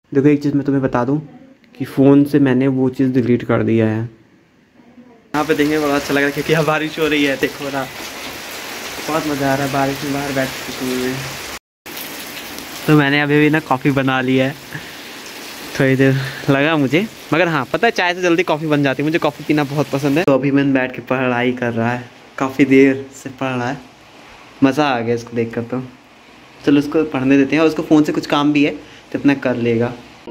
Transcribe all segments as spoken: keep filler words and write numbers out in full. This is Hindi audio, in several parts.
देखो एक चीज़ मैं तुम्हें बता दूं कि फ़ोन से मैंने वो चीज़ डिलीट कर दिया है। यहाँ पे देखने में बड़ा अच्छा लग रहा है क्योंकि यहाँ बारिश हो रही है। देखो ना, बहुत मज़ा आ रहा है बारिश में बाहर बैठ के। तो मैंने अभी भी ना कॉफ़ी बना ली है, थोड़ी देर लगा मुझे, मगर हाँ पता है चाय से जल्दी कॉफ़ी बन जाती है। मुझे कॉफ़ी पीना बहुत पसंद है। तो अभी मैंने बैठ के पढ़ाई कर रहा है, काफ़ी देर से पढ़ रहा है, मज़ा आ गया इसको देख कर। तो चलो उसको पढ़ने देते हैं, और उसको फ़ोन से कुछ काम भी है तो अपना कर लेगा।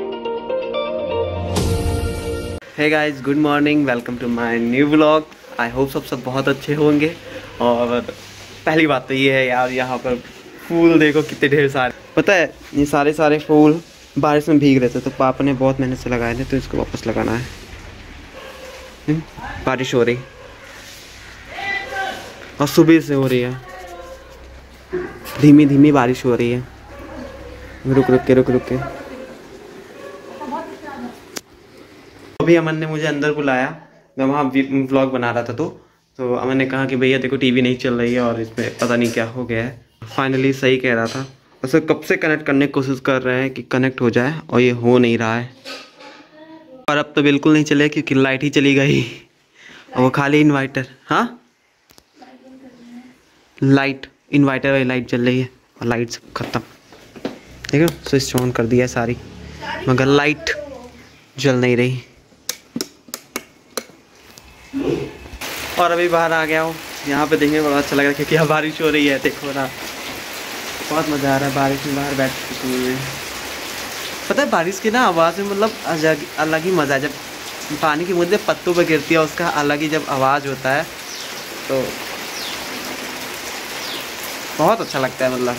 Hey guys, good morning, welcome to my new vlog. I hope सब सब बहुत अच्छे होंगे। और पहली बात तो ये है यार, यहाँ पर फूल देखो कितने ढेर सारे। पता है ये सारे सारे फूल बारिश में भीग रहे थे, तो पापा ने बहुत मेहनत से लगाए थे, तो इसको वापस लगाना है। बारिश हो रही और सुबह से हो रही है, धीमी धीमी बारिश हो रही है, रुक रुक के रुक रुक के। अभी अमन ने मुझे अंदर बुलाया, मैं वहाँ व्लॉग बना रहा था। तो तो अमन ने कहा कि भैया देखो टीवी नहीं चल रही है और इसमें पता नहीं क्या हो गया है। फाइनली सही कह रहा था, उसे कब से कनेक्ट करने की कोशिश कर रहे हैं कि कनेक्ट हो जाए, और ये हो नहीं रहा है। और अब तो बिल्कुल नहीं चले क्योंकि लाइट ही चली गई, और वो खाली इन्वर्टर। हाँ, लाइट इन्वर्टर वाली लाइट चल रही है और लाइट सब खत्म। ठीक है, स्विच ऑन कर दिया है सारी, मगर लाइट जल नहीं रही। और अभी बाहर आ गया हूँ, यहाँ पे देखने में बड़ा अच्छा लग रहा है क्योंकि यहाँ बारिश हो रही है। देखो ना, बहुत मज़ा आ रहा है बारिश में बाहर बैठ के। पता है बारिश की ना आवाज़ में मतलब अलग अलग ही मज़ा है। जब पानी की बूंदें पत्तों पे गिरती है, उसका अलग ही जब आवाज़ होता है तो बहुत अच्छा लगता है मतलब।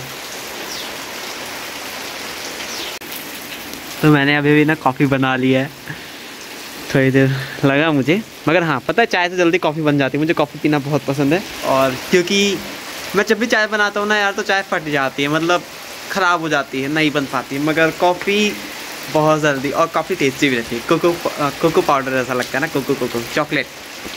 तो मैंने अभी भी ना कॉफ़ी बना ली है, थोड़ी देर लगा मुझे, मगर हाँ पता है चाय से जल्दी कॉफ़ी बन जाती है। मुझे कॉफ़ी पीना बहुत पसंद है, और क्योंकि मैं जब भी चाय बनाता हूँ ना यार, तो चाय फट जाती है, मतलब ख़राब हो जाती है, नहीं बन पाती है। मगर कॉफ़ी बहुत जल्दी, और काफ़ी टेस्टी भी रहती है। कोको कोको पाउडर ऐसा लगता है ना, कोको कोको चॉकलेट।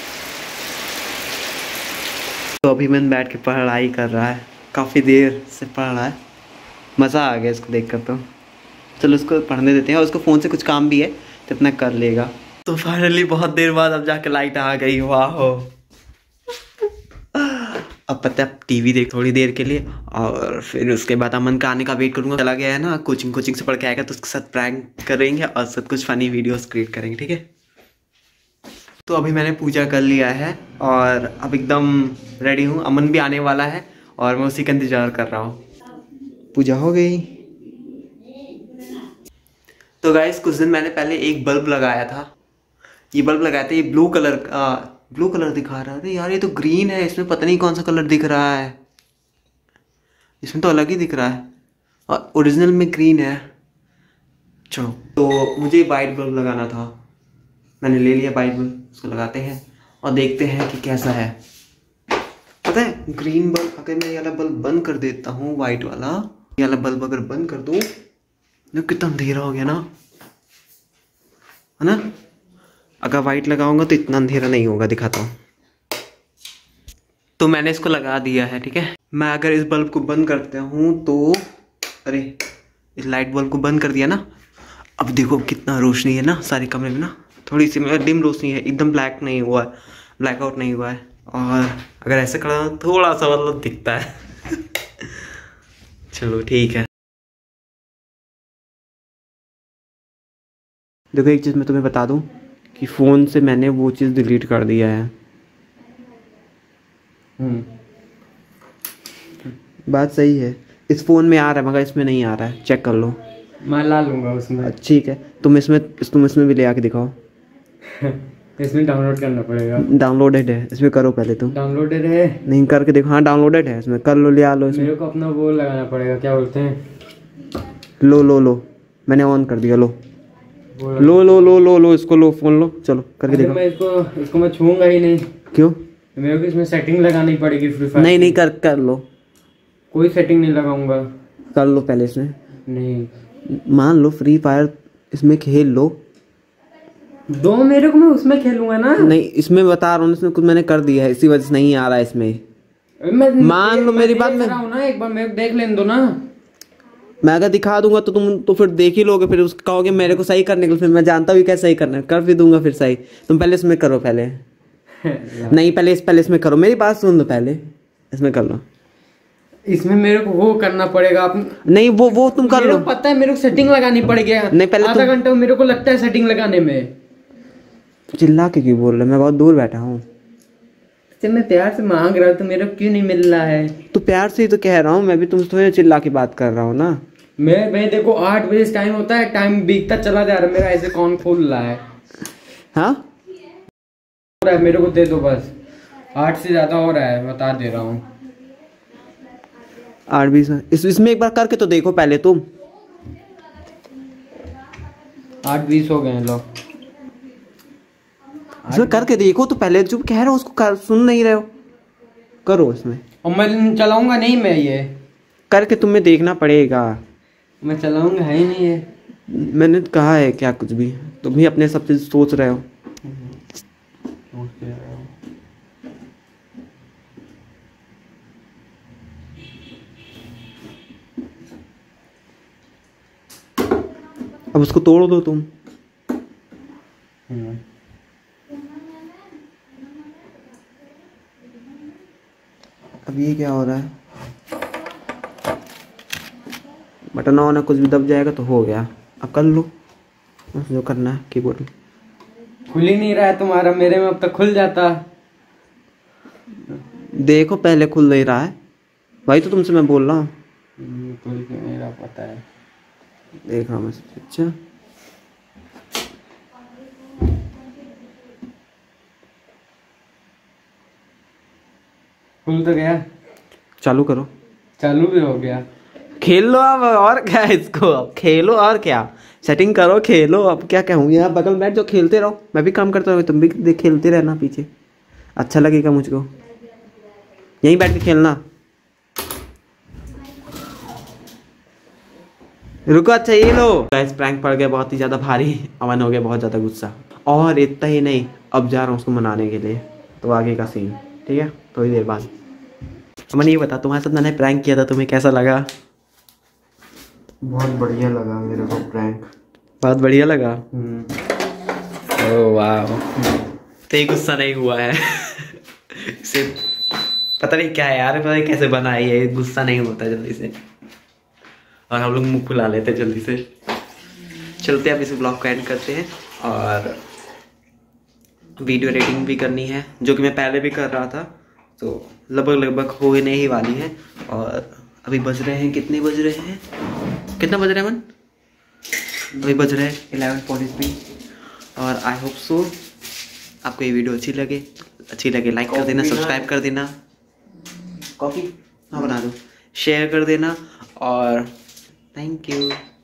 तो अभी मैंने बैठ के पढ़ाई कर रहा है, काफ़ी देर से पढ़ रहा है, मज़ा आ गया इसको देख कर। तो चलो उसको पढ़ने देते हैं, और उसको फ़ोन से कुछ काम भी है तो अपना कर लेगा। तो फाइनली बहुत देर बाद अब जाके लाइट आ गई। वाह, अब पता है टीवी देख थोड़ी देर के लिए, और फिर उसके बाद अमन का आने का वेट करूंगा। चला गया है ना कोचिंग, कोचिंग से पढ़ के आएगा तो उसके साथ प्रैंक करेंगे और सब कुछ फनी वीडियोस क्रिएट करेंगे। ठीक है, तो अभी मैंने पूजा कर लिया है और अब एकदम रेडी हूँ। अमन भी आने वाला है और मैं उसी का इंतजार कर रहा हूँ। पूजा हो गई। तो गाइस कुछ दिन मैंने पहले एक बल्ब लगाया था, ये बल्ब लगाया था, ये ब्लू कलर का, ब्लू कलर दिखा रहा है यार। ये तो ग्रीन है, इसमें पता नहीं कौन सा कलर दिख रहा है, इसमें तो अलग ही दिख रहा है, और ओरिजिनल में ग्रीन है। चलो, तो मुझे वाइट बल्ब लगाना था, मैंने ले लिया वाइट बल्ब। उसको लगाते हैं और देखते हैं कि कैसा है। पता है ग्रीन बल्ब, अगर मैं ये वाला बल्ब बंद कर देता हूँ, वाइट वाला ये वाला बल्ब अगर बंद कर दूँ तो कितना अंधेरा हो गया ना, है ना। अगर वाइट लगाऊंगा तो इतना अंधेरा नहीं होगा, दिखाता हूँ। तो मैंने इसको लगा दिया है, ठीक है। मैं अगर इस बल्ब को बंद करता हूँ तो, अरे इस लाइट बल्ब को बंद कर दिया ना, अब देखो कितना रोशनी है ना सारे कमरे में ना, थोड़ी सी मतलब डिम रोशनी है, एकदम ब्लैक नहीं हुआ है, ब्लैकआउट नहीं हुआ है। और अगर ऐसे खड़ा हो थोड़ा सा मतलब दिखता है। चलो ठीक है। देखो एक चीज़ मैं तुम्हें बता दूं कि फ़ोन से मैंने वो चीज़ डिलीट कर दिया है। हम्म, बात सही है। इस फ़ोन में आ रहा है मगर इसमें नहीं आ रहा है, चेक कर लो। मैं ला लूँगा उसमें। ठीक है, तुम इसमें तुम इसमें भी ले आके दिखाओ। इसमें डाउनलोड करना पड़ेगा। डाउनलोडेड है, इसमें करो पहले तुम। डाउनलोडेड है? नहीं करके देखो। हाँ डाउनलोडेड है, इसमें कर लो, ले आ लो इसमें। मेरे को अपना वो लगाना पड़ेगा, क्या बोलते हैं, लो लो लो, मैंने ऑन कर दिया। लो लो लो लो लो लो इसको लो, फोन लो, चलो करके देखो। मैं इसको इसको मैं छूऊंगा ही नहीं। क्यों? मेरे को इसमें सेटिंग लगानी पड़ेगी फ्री फायर। नहीं नहीं कर कर लो, कोई सेटिंग नहीं लगाऊंगा। कर लो पहले इसमें। नहीं मान लो फ्री फायर इसमें खेल लो, दो मेरे को, मैं उसमें खेलूंगा ना। नहीं इसमें बता रहा हूँ, इसमें कुछ मैंने कर दिया है, इसी वजह से नहीं आ रहा है इसमें। मैं मान लो मेरी बात में ना, एक बार मेरे को देख लेने दो ना। मैं अगर दिखा दूंगा तो तुम तो फिर देख ही लोगे, फिर उसको कहोगे मेरे को सही करने के लिए, फिर मैं जानता हूँ कैसे सही करना है, कर भी दूंगा फिर सही। तुम पहले इसमें करो पहले नहीं पहले इस पहले इसमें करो, मेरी बात सुन लो, पहले इसमें कर लो। इसमें मेरे को वो करना पड़ेगा आप नहीं वो वो तुम कर लो, पता है मेरे को सेटिंग लगानी पड़ेगी। नहीं पहले आधा घंटा मेरे को लगता है सेटिंग लगाने में। चिल्ला के क्यों बोल रहे, मैं बहुत दूर बैठा हूँ। मैं प्यार से मांग रहा हूँ तो मेरे को क्यों नहीं मिल रहा है? तो प्यार से ही तो कह रहा हूँ मैं भी, तुम थोड़े चिल्ला की बात कर रहा हूँ ना। मैं भाई देखो आठ बजे टाइम होता है, टाइम बीतता चला जा रहा है, मेरा ऐसे कौन खोल रहा है? हाँ हो रहा है, मेरे को दे दो बस, आठ से ज्यादा हो रहा है, बता दे रहा हूँ। आठ बीस इस, इसमें एक बार करके तो देखो पहले तुम। आठ बीस हो गए हैं लोग, इसमें करके देखो तो पहले, जो कह रहा हूँ उसको कर, सुन नहीं रहे हो, करो इसमें। और मैं चलाऊंगा नहीं, मैं ये करके तुम्हें देखना पड़ेगा। मैं चलाऊंगा है ही नहीं है। मैंने कहा है क्या कुछ भी, तुम भी अपने सब चीज सोच रहे हो। अब उसको तोड़ दो तुम। अब ये क्या हो रहा है, बटन ऑन है, कुछ भी दब जाएगा तो हो गया। अब कर लो जो करना है कीबोर्ड में। खुल ही नहीं रहा है तुम्हारा, मेरे में अब तक खुल जाता। देखो पहले खुल नहीं रहा है भाई, तो तुमसे मैं बोल रहा हूँ। खुल क्यों नहीं रहा पता है, देख रहा हूँ मैं। अच्छा खुल तो गया, चालू करो। चालू भी हो गया। खेल लो अब, और क्या है इसको, अब खेलो और क्या, सेटिंग करो खेलो। अब क्या कहूँ, यहाँ बगल में बैठ जाओ, खेलते रहो, मैं भी काम करता हूँ, तुम भी खेलते रहना पीछे, अच्छा लगेगा मुझको। यहीं बैठ के खेलना। रुको, अच्छा ये लो गाइस, प्रैंक पड़ गया बहुत ही ज़्यादा भारी, अमन हो गया बहुत ज़्यादा गुस्सा। और इतना ही नहीं, अब जा रहा हूँ उसको मनाने के लिए, तो आगे का सीन ठीक है थोड़ी देर बाद। अमन ये बता, तुम्हारे साथ मैंने प्रैंक किया था, तुम्हें कैसा लगा? बहुत बढ़िया लगा मेरे को प्रैंक, बहुत बढ़िया लगा। ओह वाह, तो ये गुस्सा नहीं हुआ है इसे पता नहीं क्या है यार, पता नहीं कैसे बना है ये, गुस्सा नहीं होता जल्दी से, और हम लोग मुंह फुला लेते जल्दी से। चलते अब इस ब्लॉग को एंड करते हैं, और वीडियो एडिटिंग भी करनी है, जो कि मैं पहले भी कर रहा था, तो लगभग लगभग होने ही वाली है। और अभी बज रहे हैं, कितने बज रहे हैं, कितना बज रहे हैं मन, अभी बज रहे हैं इलेवन फोर्टी थ्री। और आई होप सो आपको ये वीडियो अच्छी लगे, अच्छी लगे लाइक कर देना, सब्सक्राइब कर देना, कॉफ़ी हाँ बना दो, शेयर कर देना, और थैंक यू।